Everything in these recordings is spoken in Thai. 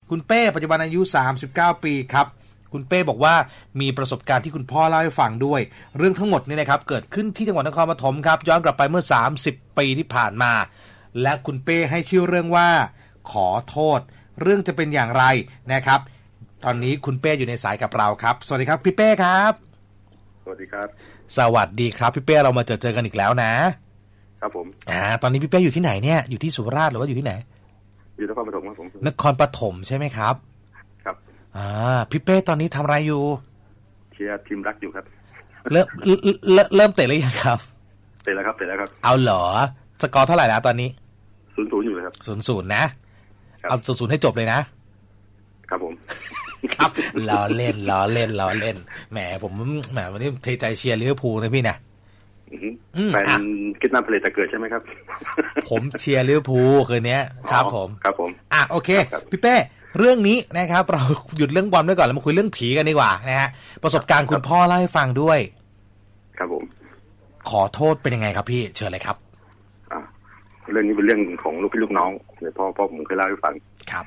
คุณเป้ปัจจุบันอายุ39ปีครับคุณเป้บอกว่ามีประสบการณ์ที่คุณพ่อเล่าให้ฟังด้วยเรื่องทั้งหมดนี่นะครับเกิดขึ้นที่จังหวัดนครปฐมครับย้อนกลับไปเมื่อ30ปีที่ผ่านมาและคุณเป้ให้ชื่อเรื่องว่าขอโทษเรื่องจะเป็นอย่างไรนะครับตอนนี้คุณเป้อยู่ในสายกับเราครับสวัสดีครับพี่เป้ครับสวัสดีครับสวัสดีครับพี่เป้เรามาเจอกันอีกแล้วนะครับผมตอนนี้พี่เป้อยู่ที่ไหนเนี่ยอยู่ที่สุราษฎร์หรือว่าอยู่ที่ไหนอยู่นครปฐมครับผมนครปฐมใช่ไหมครับครับพี่เป้ตอนนี้ทำอะไรอยู่เชียร์ทีมรักอยู่ครับเริ่มเตะหรือยังครับเตะแล้วครับเอาเหรอสกอร์เท่าไหร่แล้วตอนนี้ 0-0อยู่เลยครับ 0-0นะเอา0-0ให้จบเลยนะครับผมครับล้อเล่นแหมผมวันนี้เทใจเชียร์ลิเวอร์พูลนะพี่นะแฟนคิดน้ำผลิตแต่เกิดใช่ไหมครับผมเชียร์ลิเวอร์พูลคืนนี้ครับผมโอเคพี่เป้เรื่องนี้นะครับเราหยุดเรื่องบอลไว้ก่อนแล้วมาคุยเรื่องผีกันดีกว่านะฮะประสบการณ์คุณพ่อเล่าให้ฟังด้วยครับผมขอโทษเป็นยังไงครับพี่เชิญเลยครับเรื่องนี้เป็นเรื่องของลูกพี่ลูกน้องเนี่ยพ่อผมเคยเล่าให้ฟังครับ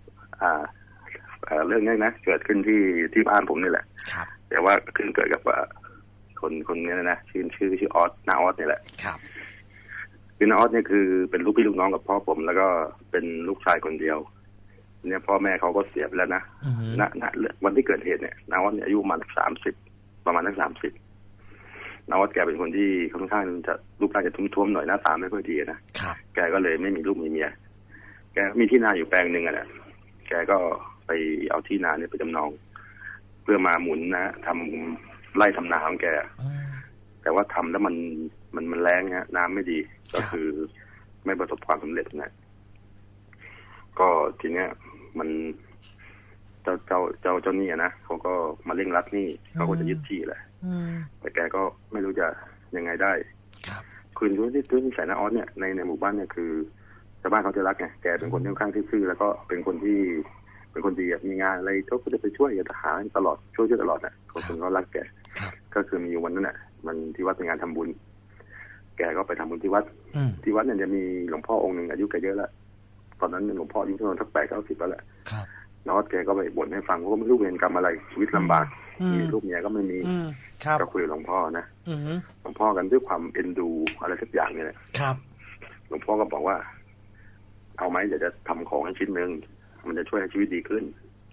เรื่องนี้นะเกิดขึ้นที่บ้านผมนี่แหละครับแต่ว่าขึ้นเกิดกับคนนี้นะชื่อออสนาออสนี่แหละครับคือนาออสเนี่ยคือเป็นลูกพี่ลูกน้องกับพ่อผมแล้วก็เป็นลูกชายคนเดียวเนี่ยพ่อแม่เขาก็เสียไปแล้วนะวันที่เกิดเหตุเนี่ยนาออสเนี่ยอายุประมาณ30นาออสแกเป็นคนที่ค่อนข้างจะรูปร่างจะทุ่มๆหน่อยหน้าตาไม่ค่อยดีนะแกก็เลยไม่มีลูกมีเมียแกมีที่นาอยู่แปลงหนึ่งอ่ะแกก็ไปเอาที่นาเนี่ยไปจำนองเพื่อมาหมุนนะทำไร่ทำนาของแกแต่ว่าทำแล้วมันแรงฮะน้ำไม่ดีก็คือไม่ประสบความสำเร็จนะก็ทีเนี้ยมันเจ้าหนี้นะเขาก็มาเร่งรัดหนี้เขาก็จะยึดที่แหละแต่แกก็ไม่รู้จะยังไงได้คืนด้วยนิสัยนาออสเนี่ยในหมู่บ้านเนี่ยคือชาวบ้านเขาจะรักไงแกเป็นคนค่อนข้างที่ซื่อแล้วก็เป็นคนดีมีงานอะไรเขาก็จะไปช่วยทหารตลอดช่วยตลอดน่ะคนเขารักแกก็คือมีวันนั้นน่ะมันที่วัดเป็นงานทำบุญแกก็ไปทำบุญที่วัดเนี่ยจะมีหลวงพ่อองค์หนึ่งอายุแกเยอะแล้วตอนนั้นหลวงพ่ออายุประมาณสัก80-90แล้วแหละน้องแกก็ไปบ่นให้ฟังว่าไม่รู้เวรกรรมอะไรชีวิตลำบากมีลูกเมียก็ไม่มีก็คุยกับหลวงพ่อนะหลวงพ่อกันด้วยความเอ็นดูอะไรสักอย่างเนี่ยหลวงพ่อก็บอกว่าเอาไหมเดี๋ยวจะทำของให้ชิ้นนึงมันจะช่วยให้ชีวิตดีขึ้น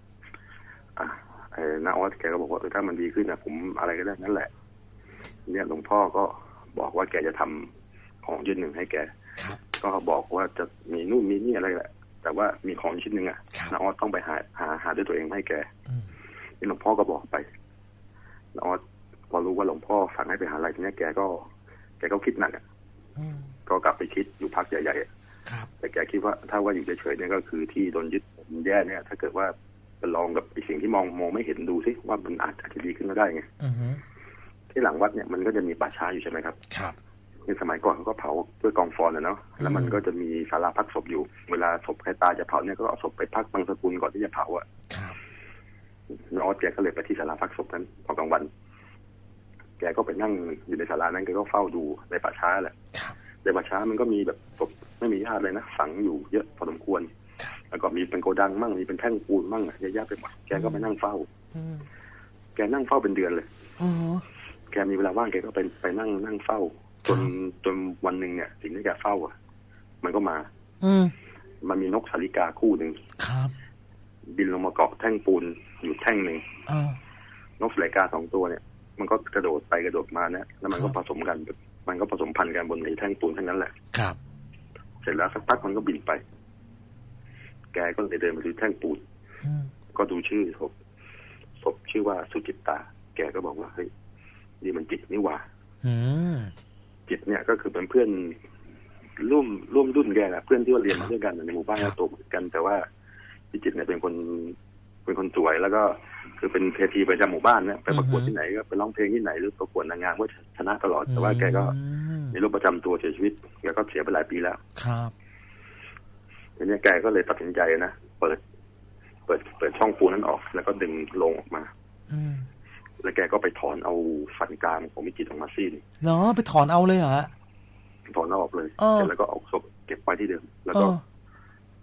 น้าออสแกก็บอกว่าถ้ามันดีขึ้นนะผมอะไรก็ได้นั่นแหละเนี่ยหลวงพ่อก็บอกว่าแกจะทำของชิ้นหนึ่งให้แกก็บอกว่าจะมีนู่นมีนี่อะไรแหละแต่ว่ามีของชิ้นหนึ่งน้าออสต้องไปหาด้วยตัวเองให้แกนี่หลวงพ่อก็บอกไปน้าออสพอรู้ว่าหลวงพ่อสั่งให้ไปหาอะไรทีนี้แกก็คิดหนักก็กลับไปคิดอยู่พักใหญ่ๆแต่แกคิดว่าถ้าว่าอยู่เฉยๆเนี่ยก็คือที่โดนยึดแย่เนี่ยถ้าเกิดว่าไปลองกับสิ่งที่มองไม่เห็นดูซิว่ามันอาจจะดีขึ้นก็ได้ไงที่หลังวัดเนี่ยมันก็จะมีป่าช้าอยู่ใช่ไหมครับในสมัยก่อนเขาก็เผาด้วยกองฟอนเนาะแล้วมันก็จะมีศาลาพักศพอยู่เวลาศพใครตายจะเผาเนี่ยก็เอาศพไปพักบางสกุลก่อนที่จะเผาน้องแกก็เลยไปที่ศาลาพักศพนั้นตอนกลางวันแกก็ไปนั่งอยู่ในศาลานั้นแกก็เฝ้าดูในป่าช้าแหละในป่าช้ามันก็มีแบบศพไม่มีญาติเลยนะฝังอยู่เยอะพอสมควรแล้วก็มีเป็นโกดังมั่งมีเป็นแท่งปูนมั่งเยอะแยะไปหมดแกก็ไปนั่งเฝ้าแกนั่งเฝ้าเป็นเดือนเลยแกมีเวลาว่างแกก็ไปนั่งเฝ้าจนวันหนึ่งเนี่ยสิ่งที่แกเฝ้ามันก็มามันมีนกสาลิกาคู่หนึ่งบินลงมาเกาะแท่งปูนอยู่แท่งหนึ่งนกสาลิกา2 ตัวเนี่ยมันก็กระโดดไปกระโดดมาเนี่ยแล้วมันก็ผสมกันมันก็ผสมพันธุ์กันบนไอ้แท่งปูนทั้งนั้นแหละเสร็จแล้วสักพักมันก็บินไปแกก็เลยเดินไปดูแท่งปูนก็ดูชื่อศพชื่อว่าสุจิตตาแกก็บอกว่าเฮ้ยนี่มันจิตนี่หว่าจิตเนี่ยก็คือเป็นเพื่อนร่วมรุ่นแกแหละเพื่อนที่ว่าเรียนมาด้วยกันในหมู่บ้านโตเหมือนกันแต่ว่าพี่จิตเนี่ยเป็นคนสวยแล้วก็คือเป็นเทพีประจำหมู่บ้านเนี่ยไปประกวดที่ไหนก็ไปร้องเพลงที่ไหนหรือประกวดนางงามก็ชนะตลอดแต่ว่าแกก็มีโรคประจำตัวเสียชีวิตแกก็เสียไปหลายปีแล้วทีนี้แกก็เลยตัดสินใจนะเปิดช่องปูนั้นออกแล้วก็ดึงลงออกมาแล้วแกก็ไปถอนเอาฟันกรามของมิจิตออกมาซี่เนาะไปถอนเอาเลยเหรอถอนเอาออกเลยแล้วก็เอาศพเก็บไว้ที่เดิมแล้วก็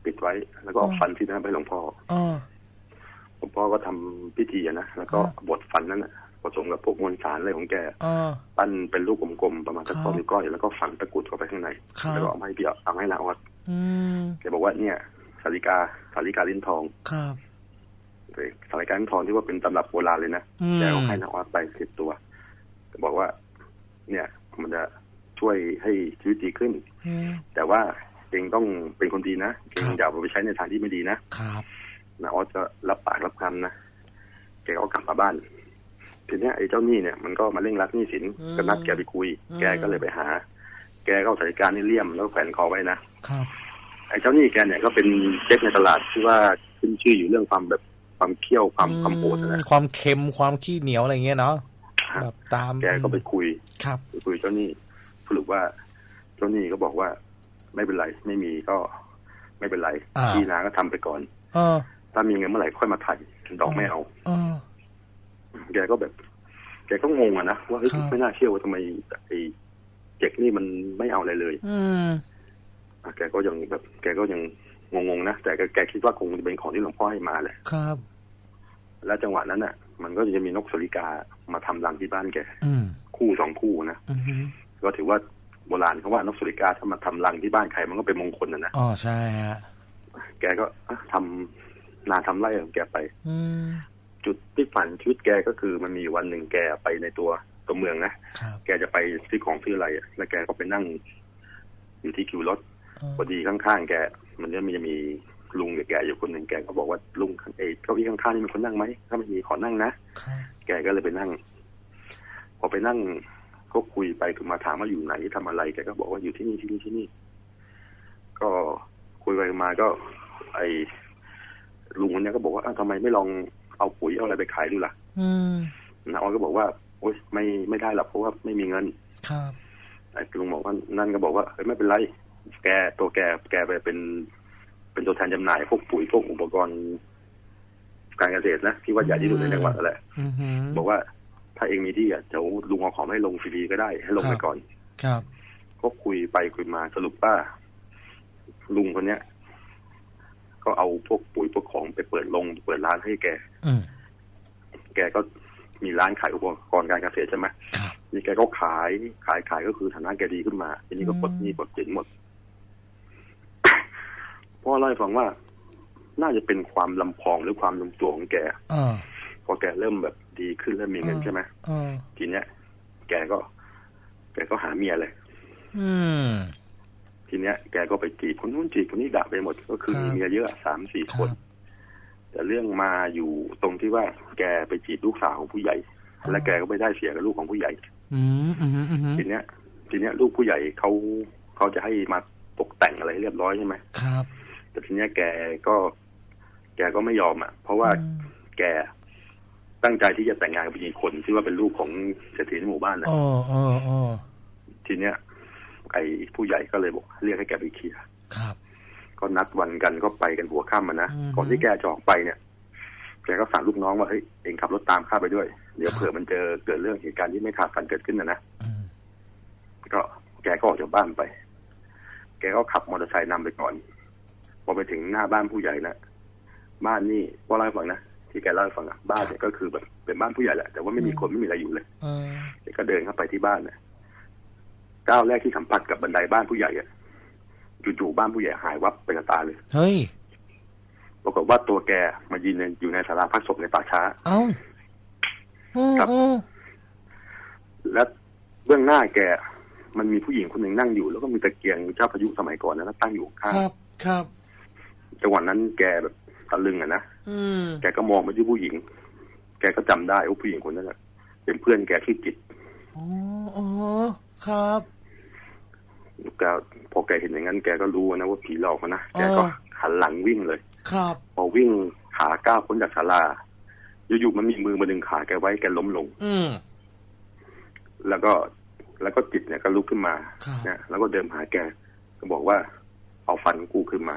ปิดไว้แล้วก็เอาฟันที่นั่นไปหลวงพ่อหลวงพ่อก็ทำพิธีนะแล้วก็บดฟันนั้นผสมกับพวกมวลสารอะไรของแกปั้นเป็นลูกกลมๆประมาณสักข้อนิ้วก้อยแล้วก็ฝังตะกรุดเข้าไปข้างในแล้วก็เอาให้พี่เอาให้นาออสแกบอกว่าเนี่ยสาริกาลิ้นทองสาริกาลิ้นทองที่ว่าเป็นตำรับโบราณเลยนะแกเอาให้นาออสไป10 ตัวบอกว่าเนี่ยมันจะช่วยให้ชีวิตดีขึ้นแต่ว่าเองต้องเป็นคนดีนะเองอย่าเอาไปใช้ในทางที่ไม่ดีนะนาออสก็รับปากรับคำนะแกก็กลับมาบ้านทีนี้ไอ้เจ้าหนี้เนี่ยมันก็มาเร่งรัดหนี้สินก็นัดแกไปคุยแกก็เลยไปหาแกก็เอาสาริกานี่เลี่ยมแล้วแขวนคอไว้นะไอ้เจ้าหนี้แกเนี่ยก็เป็นเจ๊ในตลาดที่ว่าขึ้นชื่ออยู่เรื่องความเคี่ยวความโหดนะความเค็มความขี้เหนียวอะไรเงี้ยเนาะแบบตามแกก็ไปคุยไปคุยเจ้าหนี้สรุปว่าเจ้าหนี้ก็บอกว่าไม่เป็นไรไม่มีก็ไม่เป็นไรพี่นาก็ทำไปก่อนถ้ามีเงินเมื่อไหร่ค่อยมาไถ่ดอกไม่เอาแกก็งงอะนะว่าไม่น่าเชื่อว่าทำไมไอ้เจ๊กนี่มันไม่เอาอะไรเลยแกก็ยังงงๆนะแต่แกคิดว่าคงจะเป็นของที่หลวงพ่อให้มาแหละครับแล้วจังหวะนั้นน่ะมันก็จะมีนกสริกามาทำรังที่บ้านแกคู่2 คู่นะก็ถือว่าโบราณเขาว่านกสริกาถ้ามาทำรังที่บ้านใครมันก็เป็นมงคลนะอ๋อใช่ฮะแกก็ทำนาทำไร่ของแกไปจุดที่ฝันชีวิตแกก็คือมันมีวันหนึ่งแกไปในตัวเมืองนะแกจะไปซื้อของซื้ออะไรแล้วแกก็ไปนั่งอยู่ที่คิวรถพอดีข้างๆแกมันจะมีลุงกับแกอยู่คนหนึ่งแกก็บอกว่าลุงเก้าอี้ข้างๆนี่มีคนนั่งไหมถ้าไม่มีขอนั่งนะแกก็เลยไปนั่งพอไปนั่งก็คุยไปคือมาถามว่าอยู่ไหนทำอะไรแกก็บอกว่าอยู่ที่นี่ก็คุยไปมาก็ไอ้ลุงคนนี้ก็บอกว่าทำไมไม่ลองเอาปุ๋ยเอาอะไรไปขายดูล่ะน้าอ้อยก็บอกว่าโอ๊ยไม่ได้หรอกเพราะว่าไม่มีเงินไอ้ลุงบอกว่านั่นก็บอกว่าไม่เป็นไรแกไปเป็นตัวแทนจำหน่ายพวกปุ๋ยพวกอุปกรณ์การเกษตรนะที่ว่าใหญ่ที่สุดในจังหวัดนั่นแหละบอกว่าถ้าเองมีที่เดี๋ยวลุงเอาของให้ลงฟรีก็ได้ให้ลงไปก่อนก็คุยไปคุยมาสรุปว่าลุงคนเนี้ยก็เอาพวกปุ๋ยพวกของไปเปิดร้านให้แกก็มีร้านขายอุปกรณ์การเกษตรใช่ไหมนี่แกก็ขายก็คือฐานะแกดีขึ้นมาทีนี้ก็ปลดหนี้ปลดสินหมดพ่อเล่าให้ฟังว่าน่าจะเป็นความลำพองหรือความลงตัวของแกพอแกเริ่มแบบดีขึ้นเริ่มมีเงินใช่ไหมทีเนี้ยแกก็หาเมียเลยทีเนี้ยแกก็ไปจีบคนนู้นจีบคนนี้ด่าไปหมดก็คือมีเมียเยอะ3-4 คนแต่เรื่องมาอยู่ตรงที่ว่าแกไปจีบลูกสาวของผู้ใหญ่และแกก็ไม่ได้เสียกับลูกของผู้ใหญ่ทีเนี้ยลูกผู้ใหญ่เขาจะให้มาตกแต่งอะไรเรียบร้อยใช่ไหมครับแต่ทีเนี้ยแกก็ไม่ยอมเพราะว่าแกตั้งใจที่จะแต่งงานกับผู้หญิงคนที่ว่าเป็นลูกของเศรษฐีในหมู่บ้านนะทีเนี้ยไอ้ผู้ใหญ่ก็เลยบอกเรียกให้แกไปเคลียร์ก็นัดวันกันก็ไปกันหัวค่ำนะก่อนที่แกจะออกไปเนี่ยแกก็สั่งลูกน้องว่าเฮ้ยเองขับรถตามข้าไปด้วยเดี๋ยวเผื่อมันเกิดเรื่องเหตุการณ์ที่ไม่คาดฝันเกิดขึ้นนะก็แกก็ออกจากบ้านไปแกก็ขับมอเตอร์ไซค์นำไปก่อนพอไปถึงหน้าบ้านผู้ใหญ่นะบ้านนี่พ่อเล่าให้ฟังนะที่แกเล่าให้ฟังบ้านเนี่ยก็คือแบบเป็นบ้านผู้ใหญ่แหละแต่ว่าไม่มีคนไม่มีอะไรอยู่เลยแกก็เดินเข้าไปที่บ้านเนี่ยก้าวแรกที่สัมผัสกับบันไดบ้านผู้ใหญ่จู่ๆบ้านผู้ใหญ่หายวับไปกับตาเลยเฮ้ยปรากฏว่าตัวแกมายืนอยู่ในศาลาพักศพในป่าช้าครับและเบื้องหน้าแกมันมีผู้หญิงคนหนึ่งนั่งอยู่แล้วก็มีตะเกียงเจ้าพายุสมัยก่อนนะตั้งอยู่ข้างครับจังหวะนั้นแกแบบตะลึงนะแกก็มองไปที่ผู้หญิงแกก็จำได้ว่าผู้หญิงคนนั้นเป็นเพื่อนแกชื่อจิตอ๋อครับพอแกเห็นอย่างนั้นแกก็รู้นะว่าผีหลอกนะแกก็หันหลังวิ่งเลยครับพอวิ่งขาก้าวพ้นจากศาลาอยู่ๆมันมีมือมาดึงขาแกไว้แกล้มลงแล้วก็จิตเนี่ยก็ลุกขึ้นมาเนี่ยแล้วก็เดินหาแกก็บอกว่าเอาฟันกูขึ้นมา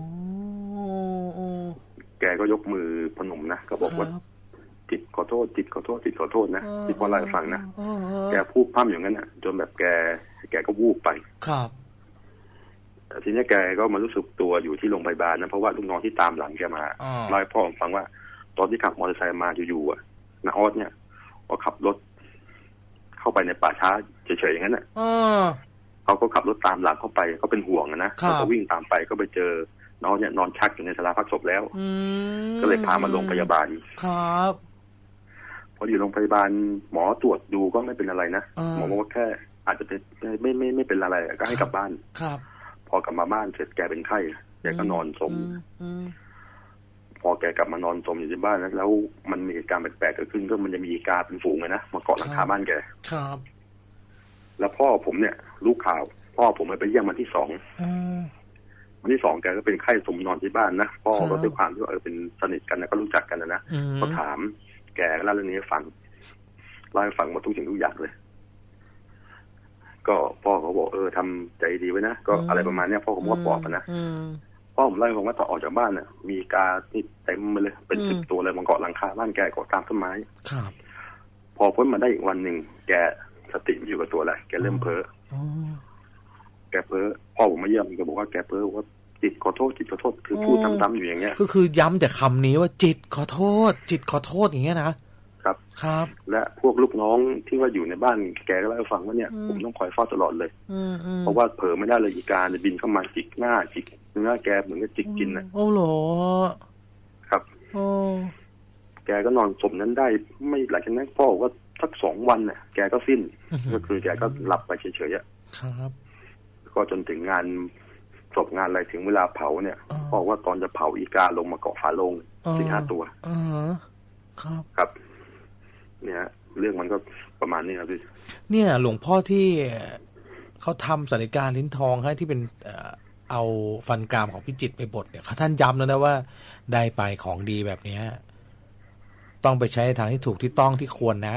แกก็ยกมือพนมนะก็บอกว่าจิตขอโทษจิตขอโทษจิตขอโทษนะที่พ่อเล่าให้ฟังนะแกพูดพร่ำอย่างนั้นนะจนแบบแกก็วูบไปครับทีนี้แกก็มารู้สึกตัวอยู่ที่โรงพยาบาลนะเพราะว่าลูกน้องที่ตามหลังแกมาเล่าให้พ่อผมฟังว่าตอนที่ขับมอเตอร์ไซค์มาอยู่ๆน้าออสเนี่ยก็ขับรถเข้าไปในป่าช้าเฉยๆอย่างนั้นน่ะเขาก็ขับรถตามหลังเข้าไปเขาเป็นห่วงนะเขาก็วิ่งตามไปก็ไปเจอน้องเนี่ยนอนชักอยู่ในศาลาพักศพแล้วก็เลยพามาโรงพยาบาลครับพออยู่โรงพยาบาลหมอตรวจดูก็ไม่เป็นอะไรนะหมอบอกว่าแค่อาจจะเป็นไม่เป็นอะไรก็ให้กลับบ้านครับพอกลับมาบ้านเสร็จแกเป็นไข้แกก็นอนสมพอแกกลับมานอนสมอยู่ที่บ้านแล้วมันมีเหตุการณ์แปลกๆเกิดขึ้นก็มันจะมีอีกาเป็นฝูงเลยนะมาเกาะหลังคาบ้านแกครับแล้วพ่อผมเนี่ยรู้ข่าวพ่อผมไปเยี่ยมวันที่2วันที่2แกก็เป็นไข้สมนอนที่บ้านนะพ่อก็ด้วยความที่เป็นสนิทกันนะก็รู้จักกันนะก็ถามแกก็เล่าเรื่องนี้ให้ฟังเล่าให้ฟังมาทุกสิ่งทุกอย่างเลยก็พ่อเขาบอกทำใจดีไว้นะก็อะไรประมาณนี้พ่อผมก็ปลอบนะพ่อผมเล่าให้ฟังว่าตอนออกจากบ้านน่ะมีกาที่เต็มไปเลยเป็น10 ตัวเลยมันเกาะหลังคาบ้านแกเกาะตามต้นไม้ครับพอพ้นมาได้อีกวันหนึ่งแกสติไม่อยู่กับตัวแล้วแกเริ่มเพ้อแกเพ้อพ่อผมมาเยี่ยมแกบอกว่าแกเพ้อว่าจิตขอโทษจิตขอโทษคือพูดซ้ำๆอยู่อย่างเงี้ยก็คือย้ำแต่คำนี้ว่าจิตขอโทษจิตขอโทษอย่างเงี้ยนะครับครับและพวกลูกน้องที่ว่าอยู่ในบ้านแกก็เล่าให้ฟังว่าเนี่ยผมต้องคอยเฝ้าตลอดเลยเพราะว่าเผลอไม่ได้เลยอีกาจะบินเข้ามาจิกหน้าจิกเนื้อแกเหมือนกับจิกกินนะโอ้โหครับแกก็นอนสมนั้นได้ไม่หลังจากนั้นพ่อว่าสัก2 วันเนี่ยแกก็สิ้นก็คือแกก็หลับไปเฉยๆครับก็จนถึงงานศพงานอะไรถึงเวลาเผาเนี่ยพ่อว่าตอนจะเผาอีกาลงมาเกาะฝาโลง 4-5 ตัวครับเนี่ยเรื่องมันก็ประมาณนี้ครับพี่เนี่ยหลวงพ่อที่เขาทำศัลยการลิ้นทองให้ที่เป็นเอาฟันกรามของพิจิตรไปบดเนี่ยเขาท่านย้ำแล้วนะว่าได้ไปของดีแบบนี้ต้องไปใช้ทางที่ถูกที่ต้องที่ควรนะ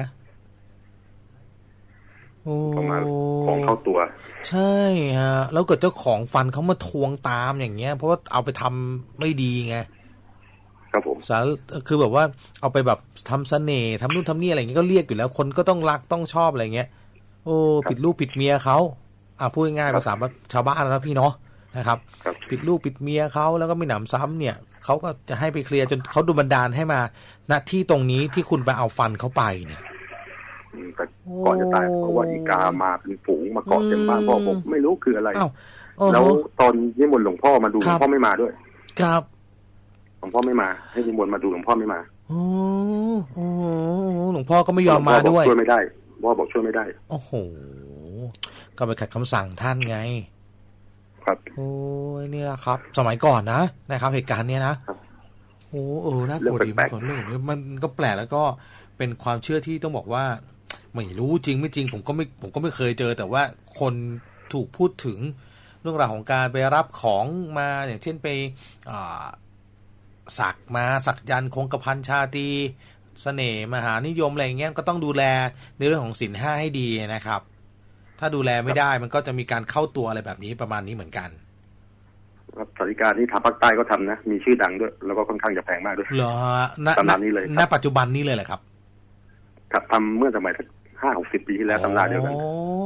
ประมาณของเข้าตัวใช่ฮะแล้วเกิดเจ้าของฟันเขามาทวงตามอย่างเงี้ยเพราะว่าเอาไปทำไม่ดีไงครับผมคือแบบว่าเอาไปแบบทำเสน่ห์ทำนู่นทำนี่อะไรอย่างเงี้ยก็เรียกอยู่แล้วคนก็ต้องรักต้องชอบอะไรเงี้ยโอ้ผิดลูกผิดเมียเขาพูดง่ายๆภาษาชาวบ้านนะพี่เนาะนะครับผิดลูกผิดเมียเขาแล้วก็ไม่หนำซ้ำเนี่ยเขาก็จะให้ไปเคลียร์จนเขาดูบันดาลให้มาณที่ตรงนี้ที่คุณไปเอาฟันเขาไปเนี่ยแต่ก่อนจะตายเพราะว่าอีกามาเป็นฝูงมาเกาะเต็มบ้านพ่อผมไม่รู้คืออะไรแล้วตอนนิมนต์หลวงพ่อมาดูหลวงพ่อไม่มาด้วยครับหลวงพ่อไม่มาให้นิมนต์มาดูหลวงพ่อไม่มาหลวงพ่อก็ไม่ยอมมาด้วยช่วยไม่ได้พ่อบอกช่วยไม่ได้โอ้โหก็ไปขัดคำสั่งท่านไงครับโอ้ยนี่แหละครับสมัยก่อนนะครับเหตุการณ์เนี้ยนะโอ้น่ากลัวดีมากเรื่องนี้มันก็แปลกแล้วก็เป็นความเชื่อที่ต้องบอกว่าไม่รู้จริงไม่จริงผมก็ไม่เคยเจอแต่ว่าคนถูกพูดถึงเรื่องราวของการไปรับของมาอย่างเช่นไปสักยันต์คงกระพันชาตรีเสน่ห์มหานิยมอะไรอย่างเงี้ยก็ต้องดูแลในเรื่องของศีล 5ให้ดีนะครับถ้าดูแลไม่ได้มันก็จะมีการเข้าตัวอะไรแบบนี้ประมาณนี้เหมือนกันครับศัลยการที่ทางภาคใต้ก็ทำนะมีชื่อดังด้วยแล้วก็ค่อนข้างจะแพงมากด้วยเหรอตำนานนี้เลยณปัจจุบันนี้เลยแหละครับครับทำเมื่อสมัย50-60 ปีที่แล้วตำนานเดียวกัน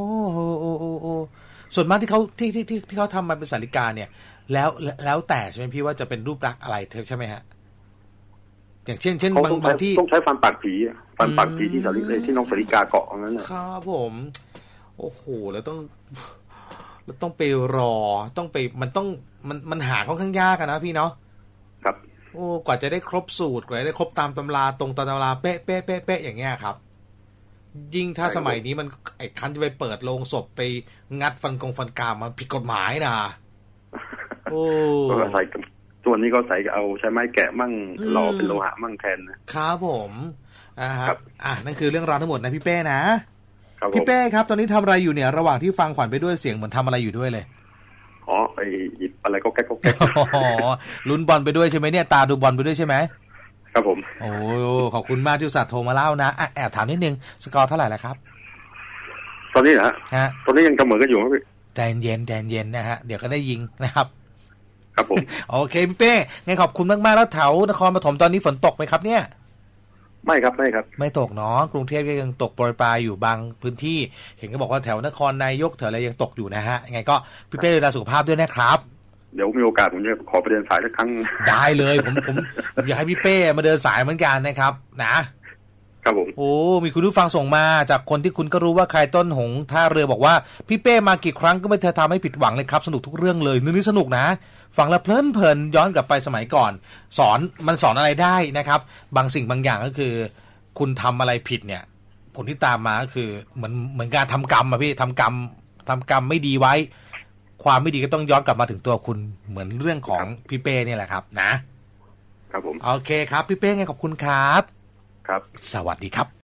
ส่วนมากที่เขาทำมาเป็นศัลยการเนี่ยแล้วแต่ใช่ไหมพี่ว่าจะเป็นรูปลักษณ์อะไรใช่ไหมฮะอย่างเช่นบางที่ต้องใช้ฟันปากผีที่ศัลยการที่น้องศัลยกาเกาะนั้นนะครับผมโอ้โหแล้วต้องไปรอต้องไปมันหาค่อนข้างยากนะพี่เนาะครับโอ้กว่าจะได้ครบสูตรกว่าจะได้ครบตามตำราตรงตามตำราเป๊ะอย่างเงี้ยครับยิ่งถ้าสมัยนี้มันไอ้คันจะไปเปิดโรงศพไปงัดฟันกรามมันผิดกฎหมายนะโอ้ใส่ส่วนนี้ก็ใส่เอาใช้ไม้แกะมั่งหล่อเป็นโลหะมั่งแทนนะครับผมครับนั่นคือเรื่องราวทั้งหมดนะพี่เป้นะพี่เป้ครับตอนนี้ทำอะไรอยู่เนี่ยระหว่างที่ฟังขวัญไปด้วยเสียงเหมือนทำอะไรอยู่ด้วยเลยไปหยิบอะไรก็แก๊กลุ้นบอลไปด้วยใช่ไหมเนี่ยตาดูบอลไปด้วยใช่ไหมครับผมโอ้ขอบคุณมากที่อุตส่าห์โทรมาเล่านะแอบถามนิดนึงสกอร์เท่าไหร่แล้วครับตอนนี้ฮะตอนนี้ยังเสมอกันอยู่ครับพี่ใจเย็นนะฮะเดี๋ยวก็ได้ยิงนะครับครับผมโอเคพี่เป้งั้นขอบคุณมากๆแล้วแถวนครปฐมตอนนี้ฝนตกไหมครับเนี่ยไม่ครับไม่ตกเนาะกรุงเทพยังตกโปรยปลายอยู่บางพื้นที่เห็นก็บอกว่าแถวนครนายกแถวอะไรยังตกอยู่นะฮะยังไงก็พี่เป้ดูแลสุขภาพด้วยนะครับเดี๋ยวมีโอกาสผมจะขอไปเดินสายสักครั้งได้เลยผมอยากให้พี่เป้มาเดินสายเหมือนกันนะครับนะครับผมโอ้มีคุณผู้ฟังส่งมาจากคนที่คุณก็รู้ว่าใครต้นหงท่าเรือบอกว่าพี่เป้มากี่ครั้งก็ไม่เคยทำให้ผิดหวังเลยครับสนุกทุกเรื่องเลยนี่สนุกนะฟังแล้วเพลินย้อนกลับไปสมัยก่อนสอนอะไรได้นะครับบางสิ่งบางอย่างก็คือคุณทำอะไรผิดเนี่ยผลที่ตามมาก็คือเหมือนการทำกรรมอะพี่ทำกรรมไม่ดีไว้ความไม่ดีก็ต้องย้อนกลับมาถึงตัวคุณเหมือนเรื่องของพี่เป้เนี่ยแหละครับนะครับผมโอเคครับพี่เป้ไงขอบคุณครับครับสวัสดีครับ